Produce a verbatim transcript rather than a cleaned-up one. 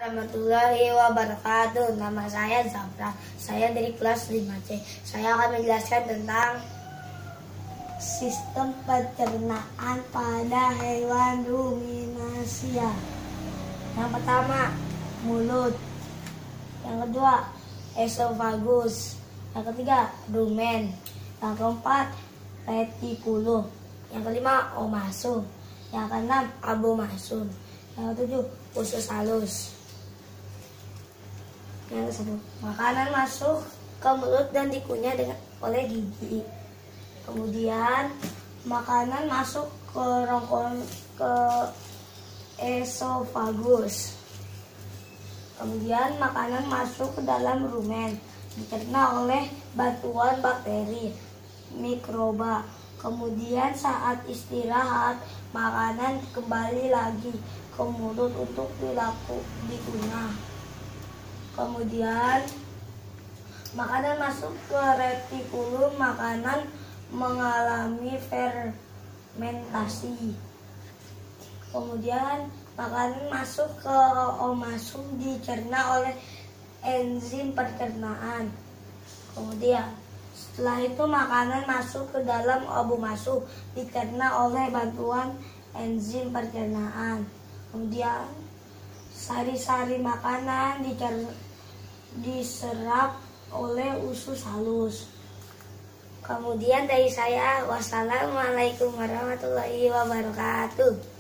Warahmatullahi wabarakatuh. Nama saya Zafra. Saya dari kelas lima C. Saya akan menjelaskan tentang sistem pencernaan pada hewan ruminasia. Yang pertama, mulut. Yang kedua, esofagus. Yang ketiga, rumen. Yang keempat, retikulum. Yang kelima, omasum. Yang keenam, abomasum. Yang ketujuh, usus halus. Yang kesepuluh, makanan masuk ke mulut dan dikunyah dengan oleh gigi. Kemudian makanan masuk ke rongkong ke esofagus. Kemudian makanan masuk ke dalam rumen, dicerna oleh bantuan bakteri, mikroba. Kemudian saat istirahat, makanan kembali lagi ke mulut untuk dilaku dikunyah. Kemudian makanan masuk ke retikulum, makanan mengalami fermentasi. Kemudian makanan masuk ke omasum, dicerna oleh enzim pencernaan. Kemudian setelah itu makanan masuk ke dalam abomasum, dicerna oleh bantuan enzim pencernaan. Kemudian sari-sari makanan diserap oleh usus halus. Kemudian dari saya, wassalamualaikum warahmatullahi wabarakatuh.